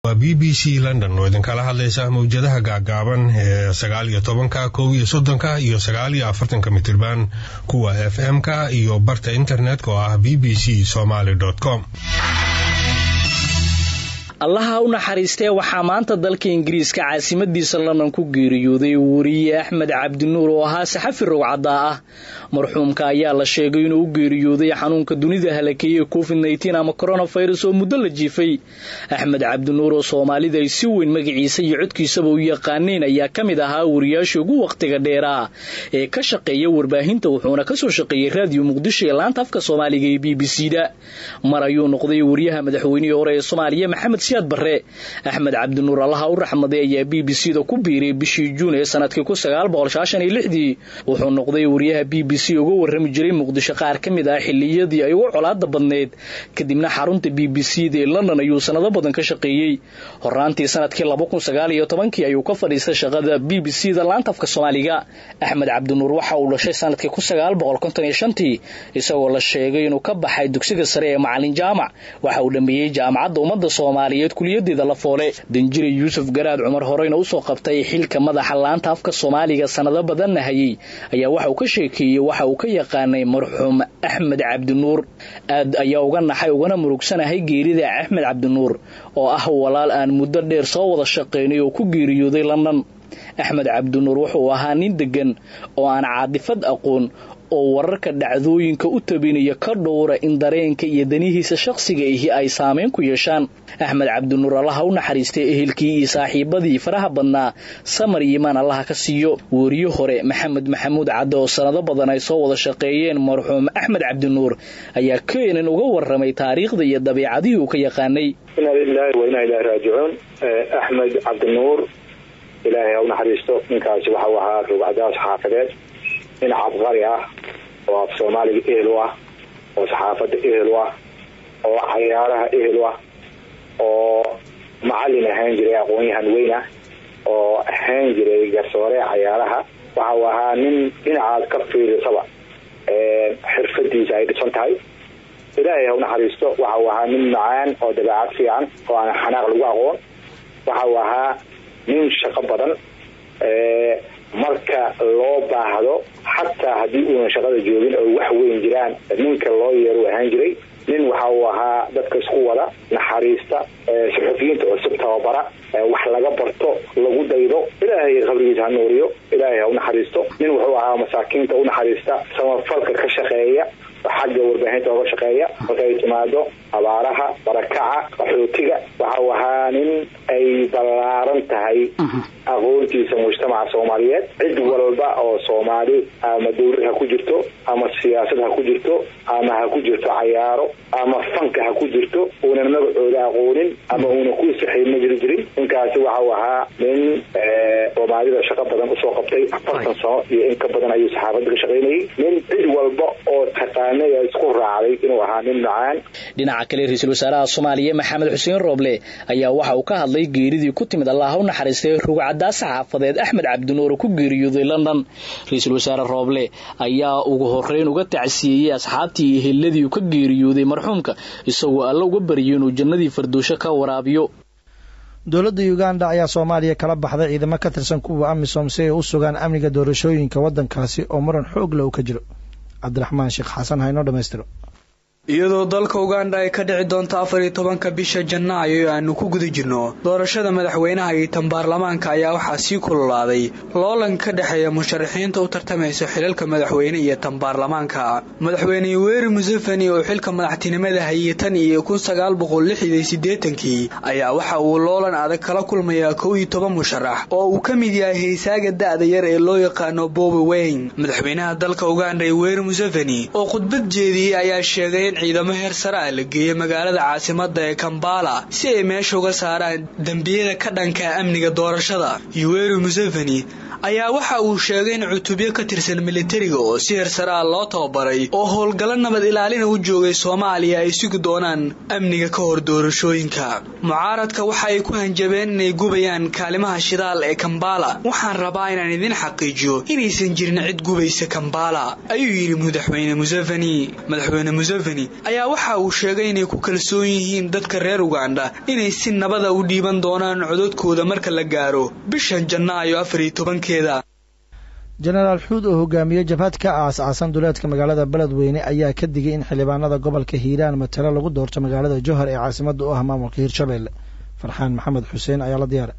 BBC London oo idin kala hadlaysa mawjadaha gaagaaban ee 19 30 iyo 49 mitirban kuwa FM-ka iyo barta internetka oo ah bbcsomali.com. allaha u naxariistee waxaa maanta dalka Ingiriiska caasimadiisa London ku geeriyooday wariye Axmed Cabdinuur oo ahaa saxafi rugcada ah. marxuumka ayaa la sheegay inuu u geeriyooday xanuunka dunida halakeeyay COVID-19 ama coronavirus oo muddo la jiifay. Axmed Cabdinuur oo Soomaalida ay si weyn magaciisa iyo codkiisaba u yaqaaneen ayaa kamid ahaa wariyaashii ugu waqtiga dheeraa ee ka shaqeeya warbaahinta, wuxuuna ka soo shaqeeyay raadiyo Muqdisho ee laanta afka Soomaaliga ee BBC-da. mar ayuu noqday wariyaha madaxweynihii hore ee Soomaaliya Maxamed Siyaad Barre. Axmed Cabdinuur allaha u raxmaday ayaa BBC-da ku biiray bishii Juun ee sanadkii 1996. wuxuu noqday wariyaha BBC uga warrami jiray Muqdisho qaar kamid ah xilliyadii ay ugu colaada badneed, kadibna xarunta BBC-da ee London ayuu sanado badan ka shaqeeyay. horaantii sanadkii 2019 ayuu ka fadhiistay shaqada BBC-da laanta afka Soomaaliga. Axmed Cabdinuur waxa uu dhashay sanadkii 1955 isagoo la sheegay inuu ka baxay dugsiga sare ee Macallin Jaamac. waxa uu dhameeyay jaamacadda ummadda Soomaaliyeed kuliyadeeda la foole. Danjire Yuusuf Garaad Cumar horeyna u soo qabtay xilka madaxa laanta afka Soomaaliga sanado badan hayay ayaa waxa uu ka sheekeeyay waxa uu ka yaqaanay marxuum Axmed Cabdinuur. aad ayaa uga naxay ugana murugsanahay geerida Axmed Cabdinuur oo ah walaal aan muddo dheer soo wada shaqeynay oo ku geeriyooday London. Axmed Cabdinuur wuxuu ahaa nin degan oo aan caadifad aqoon oo wararka dhacdooyinka u tabinaya ka dhowra in dareenka iyo danihiisa shakhsiga ay saameyn ku yeeshaan. Axmed Cabdinuur allaha u naxariistay ehelkii iyo saaxiibadii faraha badnaa samar iyo imaan allaha ka siiyo. wariye hore Maxamed Maxamuud Cadde oo sanado badan ay soo wada shaqeeyeen marxuum Axmed Cabdinuur ayaa keenan uga warramay taariikhda iyo dabeecadii uu ka yaqaanay. inna lillahi wa inna ilayhi raaji'uun. Axmed Cabdinuur ilaahay u naxariisto. ninkaasi waxa uu ahaa rugcadaas xaafadeed in cabqari ah oo af Soomaaliga ehel u ah oo saxaafadda ehel u ah oo ciyaaraha ehel u ah oo macallin ahaan jiray aqoon-yahan weyn ah oo ahaan jiray garsoore ciyaaraha. waxa uu ahaa nin dhinacaad ka fiirsaba xirfadiisa ay dhisan tahay. ilaahay u naxariisto. waxa uu ahaa nin macaan oo dabeecad fiican oo aan xanaaq lagu aqoon. waxa uu ahaa nin shaqo badan marka loo baahdo xataa haddii uuna shaqada joogin oo wax weyn jiraan ninka loo yeero ahaan jiray. nin waxa uu ahaa dadka isku wada naxariista, saxafiyiinta cusub tababara, wax laga barto lagu daydo. ilaahay qabrigiisa ha nuuriyo. ilaahay ha u naxariisto. nin wuxuu ahaa masaakiinta u naxariista, samafalka ka shaqeeya, xagga warbaahinta uga shaqeeya markay timaado abaaraha, barakaca, qaxootiga. waxa uu ahaa nin ay ballaaran tahay aqoontiisa mujtamaca Soomaaliyeed. cid walba oo Soomaali ama dawlad ha ku jirto ama siyaasad ha ku jirto ama ha ku jirto ciyaaro ama fanka ha ku jirto una magacooda aqoonin ama una ku saxiib ma jirin. ninkaasi waxa uu ahaa nin Soomaalida shaqo badan u soo qabtay 40 sano iyo in ka badan ayuu saxaafadda ka shaqeynayay. nin cid walba oo taqaanay isku raacay inuu ahaa nin macaan. dhinaca kale ra'iisul wasaaraha Soomaaliya Maxamed Xuseen Roble ayaa waxa uu ka hadlay geeridii ku timid allaha u naxariistay rugcada saxaafadeed Axmed Cabdinuur ku geeriyooday London. ra'iisul wasaare Roble ayaa ugu horeyn uga tacsiyay asxaabtii iyo eheladii ka geeriyooday marxuumka isagoo alla uga baryay inuu jannadii firdawsha ka waraabiyo. dowladda Uganda ayaa Soomaaliya kala baxday ciidamo ka tirsan kuwa AMISOM si ay u sugaan amniga doorashooyinka wadankaasi oo maran xoog leh ka jiro. Cabdiraxmaan Sheekh Xasan hayno dhameystiro. iyadoo dalka Uganda ay ka dhici doonto 14 bisha Janaayo aanu ku guda jirno doorashada madaxweynaha iyo tan baarlamaanka ayaa waxaa sii kululaaday loolan ka dhaxeeya musharaxiinta u tartamaysa xilalka madaxweyne iyo tan baarlamaanka. madaxweyne Yoweri Museveni oo xilka madaxtinimada hayay tan iyo 1986 ayaa waxa uu loolan adag kala kulmaya 11 musharax oo uu ka mid yahay heesaaga da'da yar ee loo yaqaano Bobi Wine. madaxweynaha dalka Uganda Yoweri Museveni oo khudbad jeediyay ayaa sheegay ciidamo heer sare ah la geeyay magaalada caasimadda ee Kampala si ay meesha uga saaraan dambiyada ka dhanka amniga doorashada. Yoweri Museveni ayaa waxa uu sheegay in cutubyo ka tirsan militariga oo si heersare ah loo tababaray oo howlgalo nabad ilaalina u joogay Soomaaliya ay sugi doonaan amniga ka hor doorashooyinka. Mucaaradka waxa ay ku hanjabeen inay gubayaan kaalimaha shidaal ee Kampala. Waxaan rabaa inaan idin xaqiijiyo inaysan jirin cid gubaysa Kampala, ayuu yiri Madaxweyne Museveni. Ayaa waxa uu sheegay inay ku kalsoon yihiin dadka reer Uganda inay si nabad ah u dhiiban doonaan codadkooda marka la gaaro bishan Janaayo 14keeda. Generaal Xuud oo hogaamiye jabhad ka aasaasan duleedka magaalada Beledweyne ayaa ka digay in xildhibaanada gobolka Hiiraan matala lagu doorto magaalada Jowhar ee caasimadda u ah maamulka Hirshabelle. Farxaan Maxamed Xuseen ayaa la diyaaray.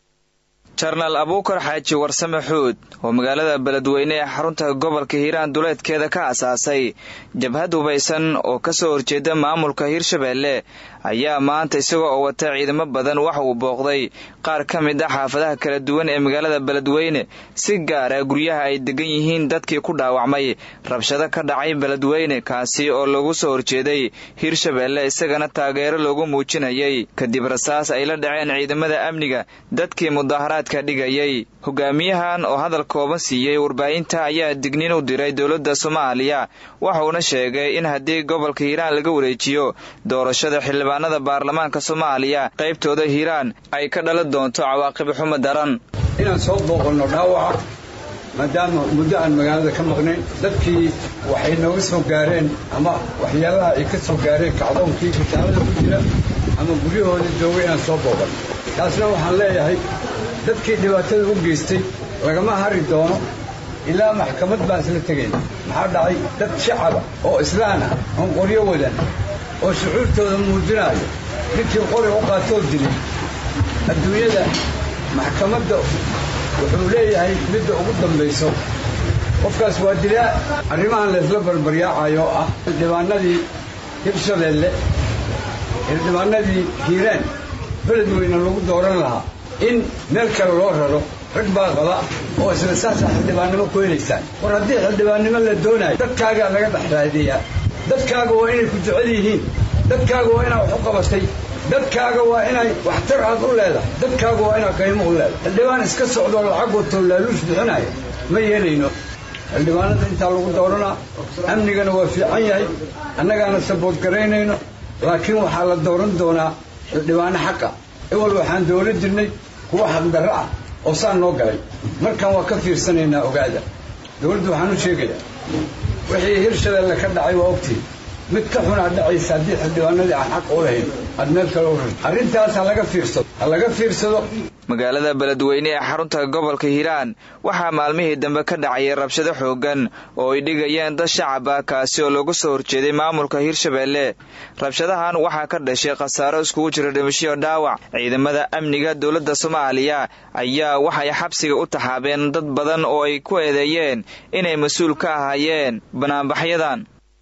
Jarnaal Abuukar Xaaji Warsame Xuud oo magaalada Beledweyne ee xarunta gobolka Hiiraan duleedkeeda ka aasaasay jabhad hubaysan oo ka soo horjeeda maamulka Hirshabelle ayaa maanta isagoo oo wata ciidamo badan waxa uu booqday qaar ka mid ah xaafadaha kala duwan ee magaalada Beledweyne si gaar ah guryaha ay degan yihiin dadkii ku dhaawacmay rabshado ka dhacay Beledweyne kaasi oo lagu soo horjeeday Hirshabelle isagana taageero loogu muujinayay kadib rasaas ay la dhaceen ciidamada amniga dadkii mudaharaadka dhigayay. Hogaamiyahan oo hadal kooban siiyay warbaahinta ayaa digniin u diray dawladda Soomaaliya waxaana sheegay in haddii gobolka Hiiraan laga wareejiyo doorashada xildhibaanada baarlamaanka Soomaaliya qaybtooda Hiiraan ay ka dhalan doonto cawaaqib xumo daran. inaan soo booqano dhaawaca maadaama muddo aan magaalada ka maqnayn dadkii waxay nooga soo gaareen ama waxyaalaha ay ka soo gaareen kacdoonkii kitaalada ku jira ama guryahooda joogay inaan soo booqano. taasna waxaan leeyahay dadkii dhibaatada u geystay lagama hari doono ilaa maxkamad baan isla tegayna. maxaa dhacay dad shacaba oo islaan ah oo qoryo wadan oo shucuurtooda muujinayo ninkii qori u qaatoo dilay adduunyada maxkamadda wuxuu leeyahay midda ugu dambayso qofkaas waa dilaa. arrimahan la isla barbaryaacayo oo ah xildhibaanadii Hirshabelle xildhibaanadii Hiiraan Beledweyne lagu dooran lahaa in meel kale loo raro rag baa qaba oo isla saasa xildhibaanimo ku helaysaan. war haddii xildhibaanimo la doonayo dadkaaga laga dhex raadiyaa. dadkaaga waa inay ku jecel yihiin. dadkaaga waa inaa wax u qabatay. dadkaaga waa inay waxtar aad u leedahay. dadkaaga waa inaa qiimo u leedahay. xildhibaan iska socdo lacag wato laaluush bixinaya ma yeelayno. xildhibaanada intaa lagu dooranaa amnigana waa fiican yahay annagaana sabood garaynayno laakiin waxaa la dooran doonaa xildhibaano xaqa. ewel waxaan dowlad jirnay kuwa xaqdarro ah oo saan noo galay. markaan waa ka fiirsanaynaa ogaada. dowladdu waxaan u sheegayaa wixii Hirshabelle ka dhacay waa ogtiin mid ka xun dhacaysa haddii xildhibaanadii aan xaq u lahayn aad meel kale u rarto. arrintaas ha laga fiirsado. magaalada Beledweyne ee xarunta gobolka Hiiraan waxaa maalmihii dambe ka dhacay rabshado xoogan oo ay dhigayeen dad shacab ah kaasi oo lagu soo horjeeday maamulka Hirshabelle. rabshadahan waxaa ka dhashay khasaaro iskugu jira dhimasho iyo dhaawac. ciidamada amniga dawladda Soomaaliya ayaa waxay xabsiga u taxaabeen dad badan oo ay ku eedeeyeen inay mas'uul ka ahaayeen banaanbaxyadan.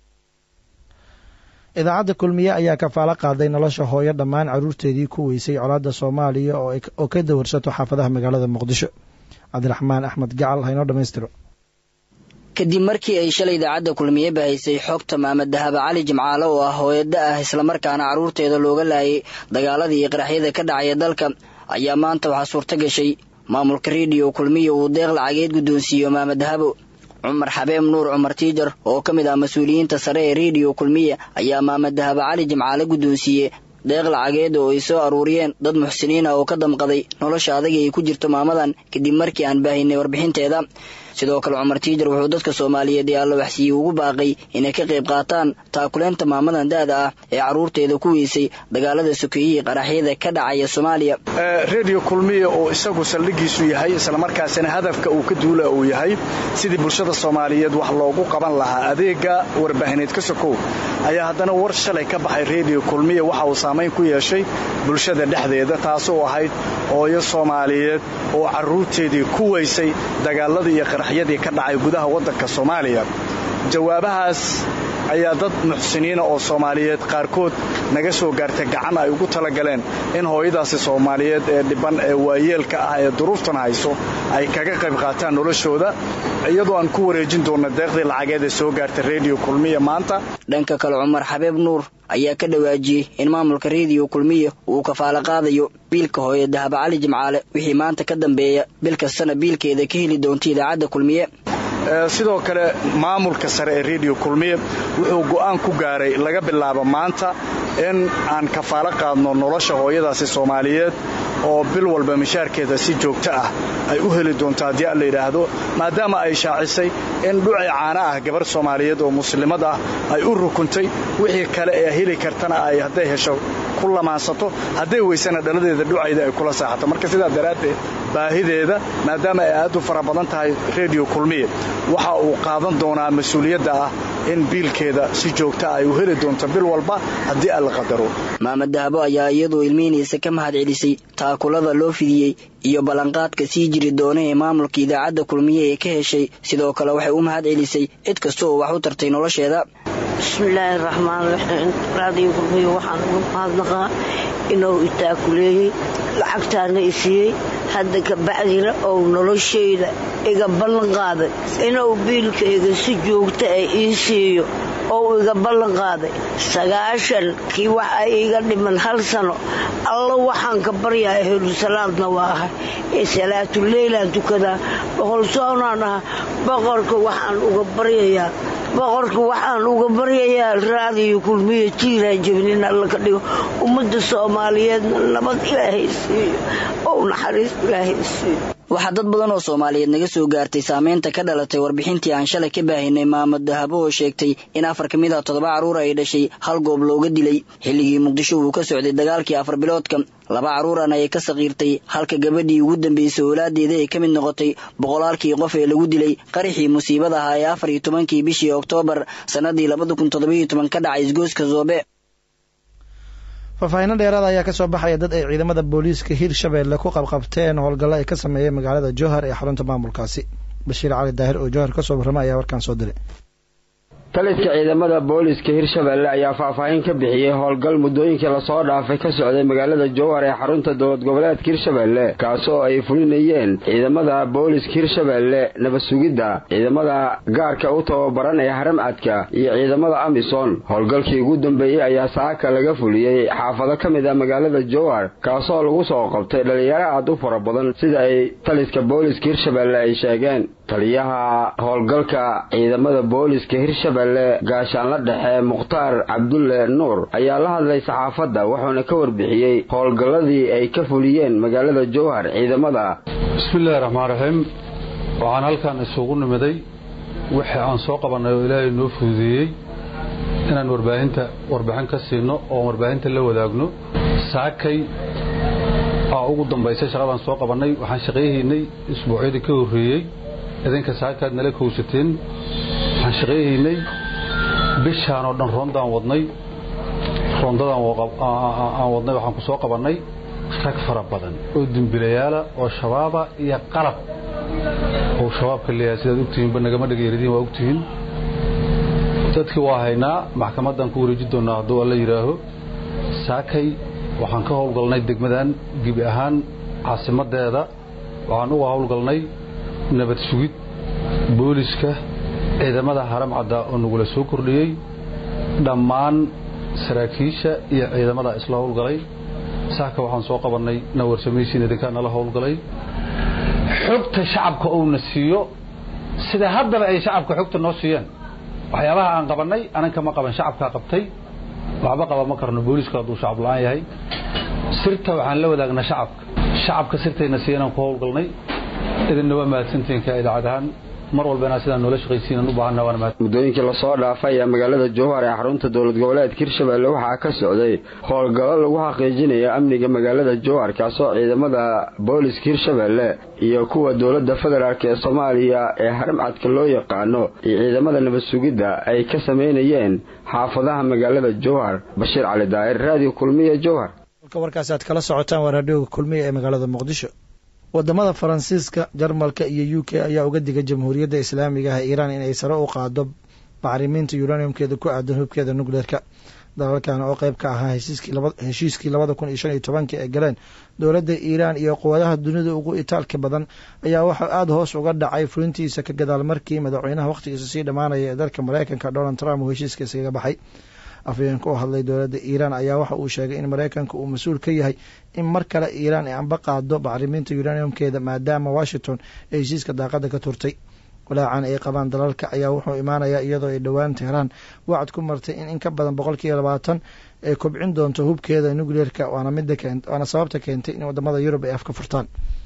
idaacadda kulmiye ayaa kafaalo qaaday nolosha hooyo dhammaan caruurteedii ku weysay colaadda Soomaaliya oo ka dawarsato xaafadaha magaalada Muqdisho. Cabdiraxmaan Axmed Gacal ha inoo dhammaystiro. kadib markii ay shalay idaacadda kulmiye bahaysay xogta Maxamed Dahaba Cali Jimcaale oo ah hooyada ah isla markaana caruurteeda looga laayay dagaaladii iyo qaraxyada ka dhacay dalka ayaa maanta waxaa suurto gashay maamulka radio kulmiye uu deeq lacageed guddoonsiiyo Maxamed Dahabo. Cumar Xabeem Nuur Cumar Tiijar oo ka mid ah mas'uuliyiinta sare ee radio kulmiye ayaa Maxamed Dahaba Cali Jimcaale guddoonsiiyey deeq lacageed oo ay soo aruuriyeen dad muxsiniin ah oo ka damqaday nolosha adag ee ku jirto maamadan kadib markii aan baahinay warbixinteeda. sidoo kale Cumar Tiijar wuxuu dadka Soomaaliyeed ee alla waxsiiyay ugu baaqay inay ka qayb qaataan taakuleenta maamadan daada ah ee caruurteeda ku weysay dagaalada sokeeyay qaraxyada ka dhacaya Soomaaliya. radio kulmiye oo isagu saldhigiisu yahay isla markaasina hadafka uu ka duula uu yahay sidii bulshada Soomaaliyeed wax loogu qaban lahaa adeega warbaahineed ka sokow ayaa haddana war shalay ka baxay radio kulmiye waxa uu saameyn ku yeeshay bulshada dhexdeeda taasoo ahayd hooyo Soomaaliyeed oo caruurteedii ku weysay dagaaladii iyo qaraxyadii ka dhacay gudaha waddanka Soomaaliya. jawaabahaas ayaa dad muxsiniina oo Soomaaliyeed qaarkood naga soo gaartay gacan ay ugu talagaleen in hooyadaasi Soomaaliyeed ee dhiban ee waayeelka ah ee duruuftan hayso ay kaga qayb qaataan noloshooda iyadoo aan ku wareejin doono deeqdii lacageed ee soo gaartay Radio Kulmiye maanta. Dhanka kale Cumar Xabeeb Nuur ayaa ka dhawaajiyay in maamulka Radio Kulmiye uu kafaalo qaadayo biilka hooyada Dahab Cali Jimcaale wixii maanta ka dambeeya bil kastana biilkeeda ka heli doonto idaacadda Kulmiye. sidoo kale maamulka sare ee Radio Kulmiye wuxuu go'aan ku gaaray laga bilaabo maanta in aan kafaalo qaadno nolosha hooyadaasi Soomaaliyeed oo bil walba mishaarkeeda si joogto ah ay u heli doonto hadii la yiraahdo maadaama ay shaacisay in dhuci caana ah gabar Soomaaliyeed oo muslimad ah ay u rukuntay wixii kale ee heli kartana ay haday hesho ku lamaansato haday weysana dhaladeeda dhucayda ay kula saaxato marka sidaa daraaddeed baahideeda maadaama ay aad u fara badan tahay Radio Kulmiye waxa uu qaadan doonaa mas'uuliyadda ah in biilkeeda si joogto ah ay u heli doonto bil walba hadii alla qadaro. Maamad Dahabo ayaa iyadoo ilmihiisa ka mahad celisay taakulada loo fidiyay iyo balanqaadka sii jiri doona ee maamulka idaacadda Kulmiye ee ka heshay sidoo kale waxay u mahad celisay cid kasta oo wax u tartay nolosheeda. Bismillahir Rahmanir Rahiim. Radio Kulmiye waxaan ugu mahadnaqaa inuu itaakuleeyay lacagtaana isiyay hadda ka bacdina oo nolosheeda iga ballan qaaday inuu biilkayga si joogto ah ii siiyo oo iga ballan qaaday 9 kii waxa iga dhiman hal sano alla waxaan ka baryaa ehlu salaadna waa ee salaatu leeylaan tukada boqol soonana boqorka waxaan uga baryayaa Radio Kulmiye jiiraan jabnin alla ka dhigo ummadda Soomaaliyeed nabad Ilaahay siiyo oo naxariis Ilaahay siiyo. Waxa dad badan oo Soomaaliyeed naga soo gaartay saameynta ka dhalatay warbixintii aan shalay ka baahinay Maamad Dahabo oo sheegtay in 4 kamid ah 7 caruur ay dhashay hal goob looga dilay xilligii Muqdisho uu ka socday dagaalkii 4 biloodka 2 caruurana ay ka saqiirtay halka gabadhii ugu dambeysay walaadeeda ay kamid noqotay boqolaalkii qof ee lagu dilay qarixii musiibada ah ee 14 bishii Oktoobar sanadii 2017 ka dhacay isgoyska Zoobe. Faahfaahin dheeraad ayaa ka soo baxaya dad ay ciidamada booliiska Hirshabeelle ku qabqabteen howlgalo ay ka sameeyeen magaalada Jowhar ee xarunta maamulkaasi. Bashiir Cali Daahir oo Jowhar ka soo warramay ayaa warkan soo diray. taliska ciidamada booliska Hirshabeelle ayaa faahfaahin ka bixiyay howlgal muddooyinkii la soo dhaafay ka socday magaalada Jowhar ee xarunta dowlad goboleedka Hirshabeelle kaas oo ay fulinayeen ciidamada booliska Hirshabeelle nabad sugidda ciidamada gaarka u tababaran ee Haramcadka iyo ciidamada Amisom. Howlgalkii ugu dambeeyay ayaa saaka laga fuliyay xaafado kamid ah magaalada Jowhar kaas oo lagu soo qabtay dhalinyaro aad u fara badan sida ay taliska booliska Hirshabeelle ay sheegeen. taliyaha howlgalka ciidamada booliska Hirshabeelle gaashaan la dhexe Mukhtaar Cabdulle Nuur ayaa la hadlay saxaafadda wuxuuna ka warbixiyay howlgaladii ay ka fuliyeen magaalada Jowhar ciidamada. Bismillahir Rahmaanir Rahiim. waxaan halkan isugu nimiday wixii aan soo qabanay oo Ilaahay noo fududeeyay inaan warbixin ka siino oo warbaahinta la wadaagno. saakay ugu dambeysay shaqadan soo qabanay waxaan shaqeeynay isbuucyadii ka horeeyay idinka saakaad nala kowsateen waxaan shaqeeynay bishaan oo dhan roondadan wadnay waxaan ku soo qabanay rag fara badan oo dambiilayaal oo shabaaba iyo qalab oo shabaabka leeyahay sida ogtihiin banagama dhageeridin waa ogtihiin dadkii waa haynaa maxkamadan ku wareejin doonaa hadduu alla yiraaho. saakay waxaan ka howlgalnay degmadan gibi ahaan caasimadeeda waxaan uga howlgalnay nabad sugid booliska ciidamada Haramcadda oo nagu la soo kordhiyay dhammaan saraakiisha iyo ciidamada isla howlgalay. saaka waxaan soo qabanay nawar sameeyay idinka la howlgalay xogta shacabka oo na siiyo sida haddaba ay shacabka xogta noo siiyeen waxyaabaha aan qabanay ananka ma qaban shacabka qabtay waxba qaba ma karno booliska hadduu shacab la'aan yahay. sirta waxaan la wadaagna shacabka sirtayna siiyeen ku howlgalnay idinna waa mahadsantiin ka idaacadahan mar walba sidaan noola shaqaysiinaan u baahanaa waan mahad. muddooyinkii la soo dhaafay ee magaalada Jowhar ee xarunta dowlad goboleedka Hirshabeelle waxaa ka socday howlgallo lagu xaqiijinayo amniga magaalada Jowhar kaas oo ciidamada booliska Hirshabeelle iyo kuwa dowladda federaalka ee Soomaaliya ee Haramcadka loo yaqaano iyo ciidamada nabad sugidda ay ka sameeyeen xaafadaha magaalada Jowhar. Bashiir Cali Daahir Radio Kulmiye Jowhar. warkaas aad kala socotaan waa Radio Kulmiye ee magaalada Muqdisho. wadamada Faransiiska, Jarmalka iyo UK ayaa uga digay Jamhuuriyadda Islaamiga ah Iran in ay sare u qaado bacrimiinta uraniumkeeda ku aadan hubkeeda nucleerka. dalalkan oo qayb ka ahaa heshiiskii 2015 ee galeen dowladda Iiraan iyo quwadaha dunida ugu itaalka badan ayaa waxa aad hoos uga dhacay fulintiisa ka gadaal markii madaxweynaha waqtigiisa sii dhamaanaya ee dalka Mareykanka Donald Trump uu heshiiskaas kaga baxay. afhayeenka oo hadlay dowladda Iiraan ayaa waxa uu sheegay in Mareykanka uu mas'uul ka yahay in mar kale Iiraan ay anba qaado bacriminta uraniumkeeda maadaama Washington ay heshiiska daaqada ka turtay. walaacan ay qabaan dalalka ayaa wuxuu imaanayaa iyadoo ay dhowaan Tehran wacd ku martay in ka badan 20% ay kobcin doonto hubkeeda nuclearka waana sababta keentay in wadamada Yurub ay afka furtaan.